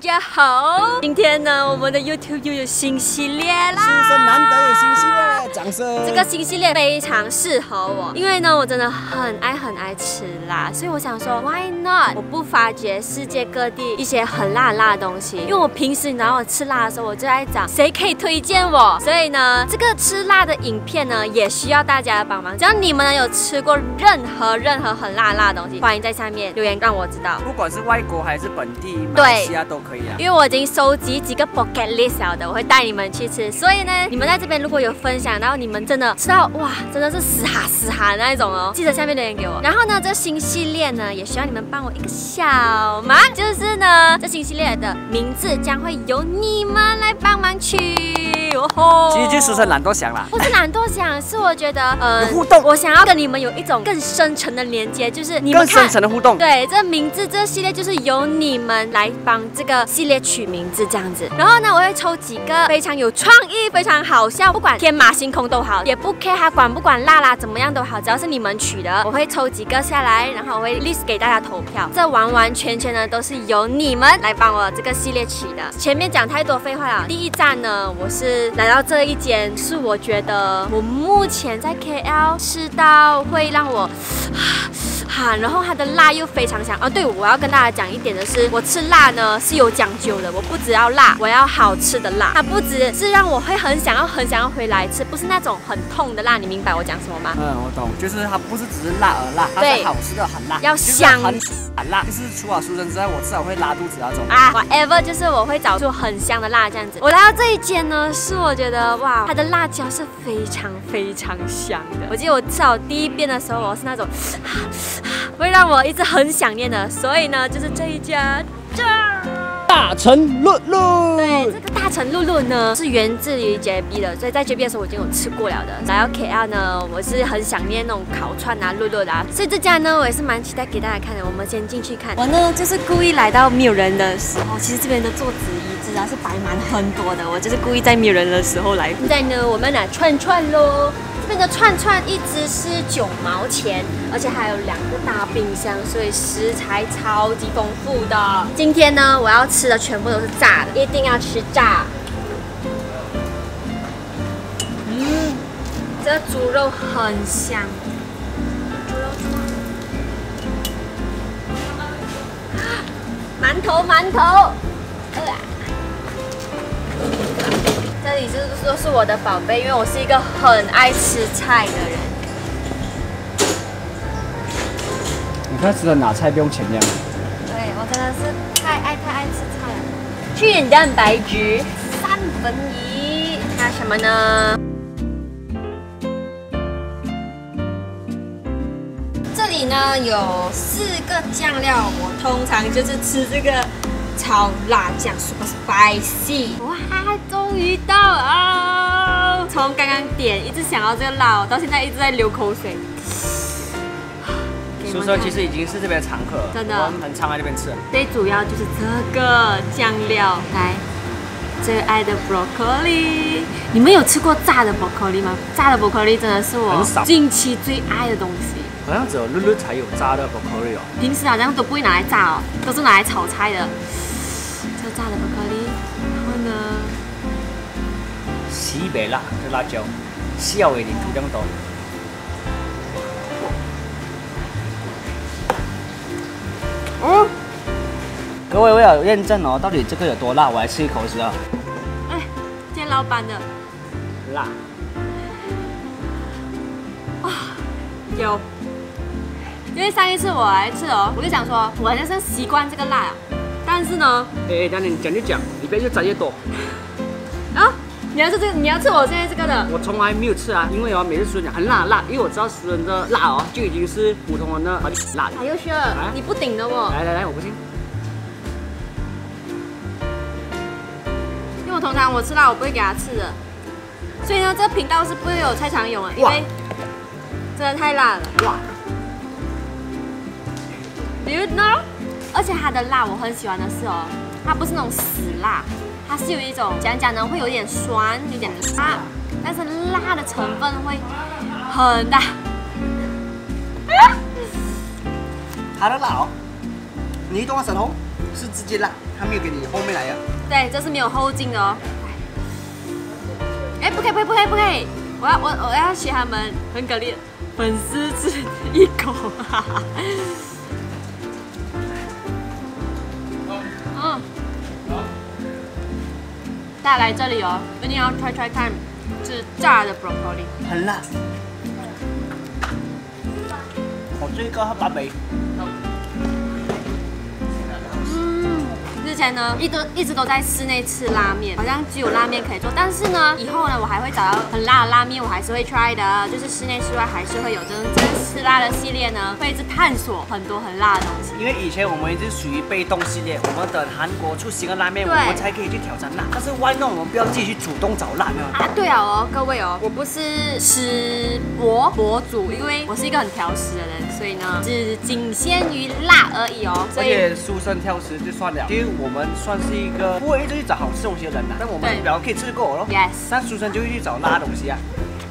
家好！今天呢，我们的 YouTube 又有新系列啦！ 出生难得有新系列，掌声！ 这个新系列非常适合我，因为呢，我真的很爱吃辣，所以我想说 ，Why not？ 我不发掘世界各地一些很辣的东西，因为我平时你知道我吃辣的时候，我就在找谁可以推荐我，所以呢，这个吃辣的影片呢，也需要大家的帮忙。只要你们呢有吃过任何很辣的东西，欢迎在下面留言让我知道。 不管是外国还是本地，马来西亚都可以啊。 因为我已经收集几个 bucket list 了的，我会带你们去吃。所以呢，你们在这边如果有分享，然后你们真的吃到哇，真的是死哈的那一种哦，记得下面留言给我。然后呢，这新系列呢，也需要你们帮我一个小忙，就是呢，这新系列的名字将会由你们来帮忙取。 其实就俗称懒惰想啦， 不是懒惰想，是我觉得有互动， 我想要跟你们有一种更深层的连接，就是你们更深层的互动。 对，这名字这系列就是由你们来帮这个系列取名字这样子。然后呢，我会抽几个非常有创意、非常好笑，不管天马行空都好，也不 care 它管不管辣怎么样都好，只要是你们取的，我会抽几个下来，然后我会 list 给大家投票。这完全呢都是由你们来帮我这个系列取的。前面讲太多废话了，第一站呢，我是来到这一间，是我觉得我目前在 KL 吃到会让我然后它的辣又非常香哦。对，我要跟大家讲一点的是，我吃辣呢是有讲究的，我不只要辣，我要好吃的辣。它不只是让我会很想要回来吃，不是那种很痛的辣，你明白我讲什么吗？ 我懂，就是它不是只是辣而辣，它是好吃的很辣， 要香很辣，就是除了俗称之外，我至少会拉肚子那种 whatever， 就是我会找出很香的辣这样子。我来到这一间呢，是我觉得哇，它的辣椒是非常香的。我记得我吃到第一遍的时候，我是那种会让我一直很想念的，所以呢，就是这一家大成露露。 对，这个大成露露呢是源自于 JB 的，所以在 JB 的时候我已经有吃过了的。来到 KL 呢，我是很想念那种烤串露露的所以这家呢我也是蛮期待给大家看的。我们先进去看。我呢就是故意来到没有人的时候，其实这边的桌子椅子是摆满很多的，我就是故意在没有人的时候来。现在呢我们拿串咯。这边的串一只是9毛钱，而且还有2个大冰箱，所以食材超级丰富的。今天呢，我要吃的全部都是炸的，一定要吃炸。这个猪肉很香，猪肉馒头。这里都是我的宝贝，因为我是一个很爱吃菜的人。 你看吃的哪菜不用钱这样？ 对，我真的是太爱吃菜了。去点蛋白质1/3，还有什么呢？这里呢有4个酱料，我通常就是吃这个超辣酱 ，super spicy。哇，终于到啊！从刚刚点一直想要这个辣，到现在一直在流口水。 宿舍其实已经是这边的常客， 真的， 我们很常来这边吃。 最主要就是这个酱料，来，最爱的 broccoli。你们有吃过炸的 broccoli 吗？炸的 broccoli 真的是我近期最爱的东西。 好像只有露露才有炸的 broccoli 哦。 平时好像都不会拿来炸哦，都是拿来炒菜的。这炸的 broccoli， 然后呢， 西北辣的辣椒，小的你涂这么多。各位，我要认证哦，到底这个有多辣？我来吃一口试啊。 哎，见老板的辣。 有。因为上一次我来吃哦，我就想说，我好像是习惯这个辣，但是呢， 等你讲就讲，你别越沾越多。 啊，你要吃这个，你要吃我现在这个的。 我从来没有吃啊，因为每次熟人讲很辣，因为我知道熟人的辣就已经是普通人的辣。 还有雪，你不顶的哦。 来，我不信。 因为通常我吃辣我不会给他吃的，所以呢，这个频道是不会有菜场用的，因为真的太辣了。哇 ！Do you know？ 而且它的辣我很喜欢的是哦，它不是那种死辣，它是有一种讲呢，会有点酸，有点辣，但是辣的成分会很大。 它的辣你懂我神红是直接辣， 他没有给你后面来呀。 对，这是没有后劲的哦。哎，不可以，不可以，不可以！我要学他们很给力，粉丝吃一口，哈哈。嗯，大家来这里哦，一定要 try 看，是炸的 broccoli， 很辣。我这个黑白味。 之前呢，一直都在室内吃拉面，好像只有拉面可以做。但是呢，以后呢，我还会找到很辣的拉面，我还是会 try 的。就是室内室外还是会有这种吃辣的系列呢，会一直探索很多很辣的东西。 因为以前我们一直属于被动系列，我们等韩国出新的拉面，我们才可以去挑战辣。但是 why not 我们不要自己去主动找辣面啊？对啊哦，各位哦，我不是吃博主，因为我是一个很挑食的人，所以呢，只仅限于辣而已哦。 而且书生挑食就算了，因为我们算是一个不会一直去找好吃东西的人呐，但我们比较可以吃得够咯。 Yes。 但书生就会去找辣的东西啊。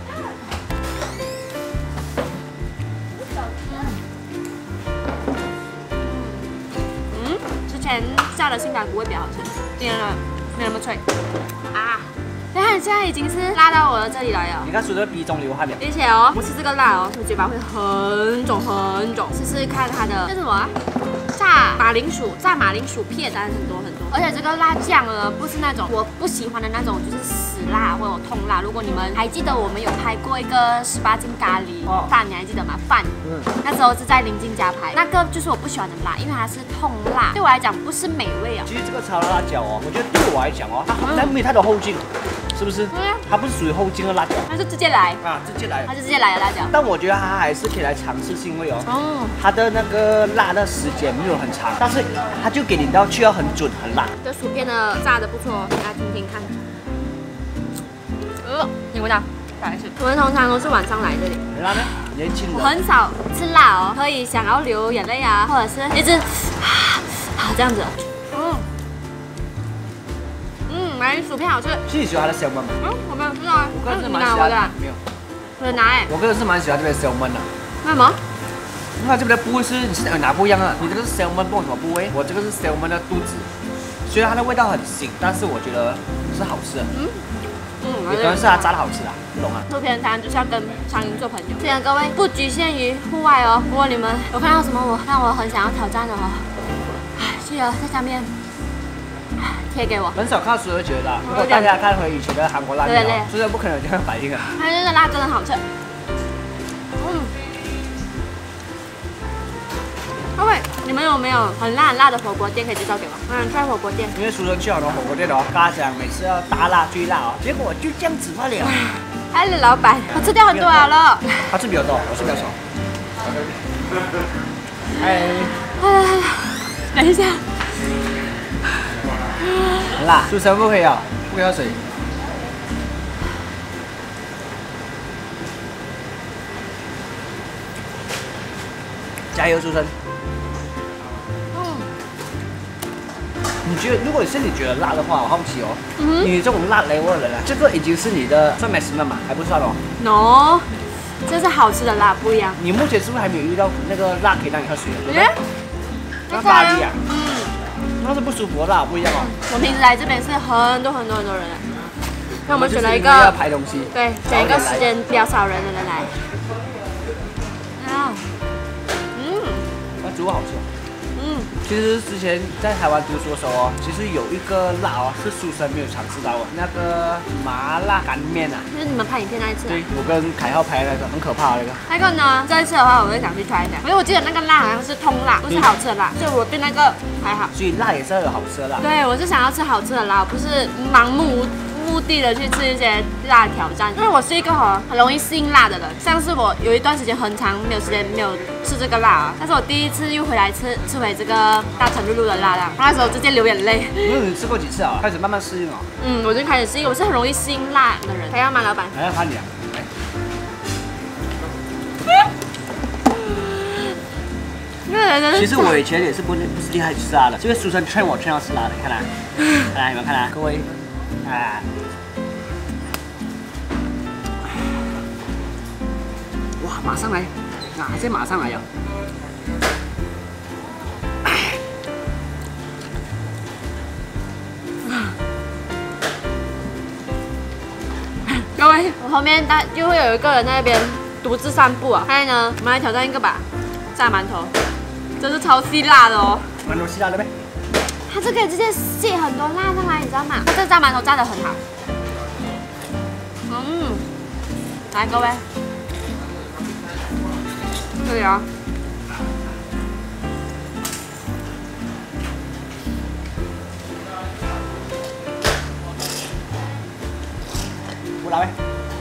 之前炸的杏鲍菇会比较好吃，今天呢没那么脆啊。你看现在已经是辣到我的这里来了。 你看书生鼻中流汗了。 而且哦，我吃这个辣哦，我嘴巴会很肿很肿。试试看它的这是什么啊？炸马铃薯片，当然很多很多。而且这个辣酱呢，不是那种我不喜欢的那种，就是死辣或者痛辣。如果你们还记得，我们有拍过一个18禁咖喱饭，你还记得吗？饭，那时候是在临近家拍，那个就是我不喜欢的辣，因为它是痛辣，对我来讲不是美味啊。 其实这个超辣椒哦，我觉得对我来讲哦，它没有太多后劲。是不是？对啊，它不是属于后劲的辣椒， 它是直接来啊，直接来， 它是直接来的辣椒。 但我觉得它还是可以来尝试，是因为哦，它的那个辣的时间没有很长，但是它就给你到去要很准很辣。 这薯片呢炸的不错，大家听听看。你闻到？再来一次。我们通常都是晚上来这里。 很辣呢？年轻人。 我很少吃辣哦，可以想要流眼泪啊，或者是一直这样子。马铃薯片好吃。 是你喜欢它的香味吗？ 我没有吃到啊。 我个人是蛮喜欢的。没有。 我拿哎。 我个人是蛮喜欢这边的香味的。 为什么？ 那这边的部位是你是哪不一样啊？你这个是香味，不懂什么部位？我这个是香味的肚子。虽然它的味道很腥，但是我觉得是好吃的。有可能是它炸的好吃啊，不懂啊。做片汤就是要跟苍蝇做朋友。虽然各位不局限于户外哦，如果你们有看到什么让我很想要挑战的哦，记得在下面贴给我。很少看书就觉得，如果大家看回以前的韩国辣面，虽然不可能有这样反应啊。它这个辣真的好吃。各位，你们有没有很辣很辣的火锅店可以介绍给我？我想吃火锅店。因为书生去很多火锅店哦，跟他讲每次要大辣最辣哦，结果就这样子罢了。嗨了，老板，我吃掉很多好了。他吃比较多，我吃比较少。嗨。等一下。很辣，书生不可以啊，不可以喝水。加油，书生。你觉得，如果是你觉得辣的话，我好奇哦，你这种辣雷味的人啊，这个已经是你的算美食了嘛？还不算哦。No， 这是好吃的辣，不一样。你目前是不是还没有遇到那个辣可以让你喝水的？对不对？那咖喱啊，那是不舒服的辣，不一样哦。我平时来这边是很多人，那我们选了一个要排东西，对，选一个时间比较少人的人来。那煮好吃。其实之前在台湾读书的时候哦，其实有一个辣哦，是书生没有尝试到的，那个麻辣干面啊，就是你们拍影片那一次。对，我跟凯浩拍那个很可怕的那个。那个呢，这一次的话，我会想去 try 一下，因为我记得那个辣好像是通辣，不是好吃的辣，所以我对那个还好。所以辣也是有好吃的辣。对，我是想要吃好吃的辣，不是盲目的去吃一些辣的挑战，因为我是一个很容易适应辣的人。像是我有一段时间很长没有吃这个辣啊，但是我第一次又回来吃回这个大陈露露的辣酱，那时候直接流眼泪。因为你吃过几次啊？开始慢慢适应哦。我就开始适应，我是很容易适应辣的人。还要吗，老板？还要看你啊。其实我以前也是不是厉害吃辣的，这个书生劝我要吃辣的，看来，有没有看来？各位。哇，马上来，这马上来呀！ 各位，我后面就会有一个人在那边独自散步啊。现在呢，我们来挑战一个吧，炸馒头，这是超细辣的哦。 馒头细辣的呗。 它这可以直接卸很多辣上来，你知道吗？它这炸馒头炸得很好。来各位，这里啊。 我来呗。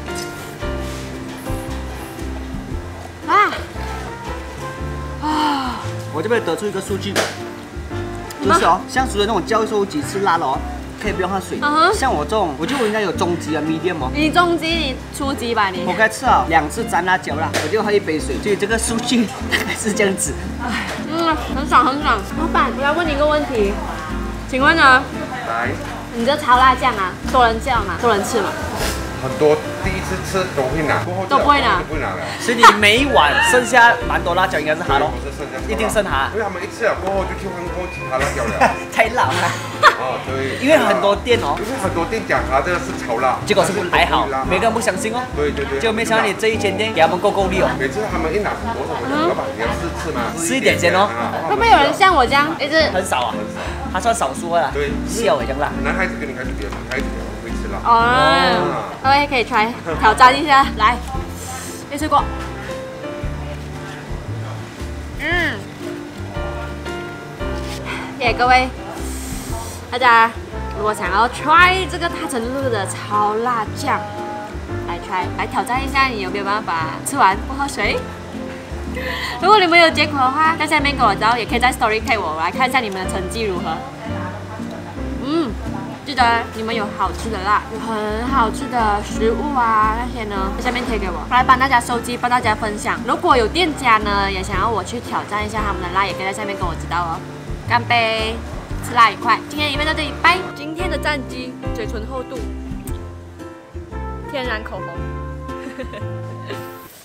我这边得出一个数据，就是哦，像除了那种教授几次辣的哦，可以不用喝水。像我这种，我就应该有中级啊 medium 哦。 你中级，你初级吧你。 我该吃了2次沾辣椒啦，我就喝1杯水，所以这个数据大概是这样子。 很爽很爽。老板，我要问你一个问题，请问呢？ 来， 你这超辣酱啊，多人叫吗？多人吃吗？ 很多第一次吃都会拿，过后都不会拿， 不会拿了。 所以你每一碗剩下蛮多辣椒，应该是它咯，一定剩它。 因为他们一吃了过后就去换过其他辣椒了。 太辣了。 哦，对。 因为很多店哦， 因为很多店讲它这个是超辣， 结果是还好，每个人不相信哦。 对对对。 就没想到你这一间店给他们够力哦。 每次他们一拿很多，我讲老板你要试吃吗？ 试一点先哦。 会不会有人像我这样一直？ 很少啊，他算少数了。对，小这样辣。 男孩子跟女孩子比较，女孩子会吃辣。 哦，各位可以 try 挑战一下，来，一次过。耶，各位，大家如果想要 try 这个大成路的超辣酱，来 try 来挑战一下，你有没有办法吃完不喝水？如果你们有结果的话，在下面给我知道，也可以在 story tag 我来看一下你们的成绩如何。记得你们有好吃的辣，有很好吃的食物啊那些呢，在下面贴给我，来帮大家收集，帮大家分享。如果有店家呢也想要我去挑战一下他们的辣，也可以在下面跟我知道哦。干杯，吃辣愉快！今天的影片到这里，拜。今天的战绩，嘴唇厚度，天然口红。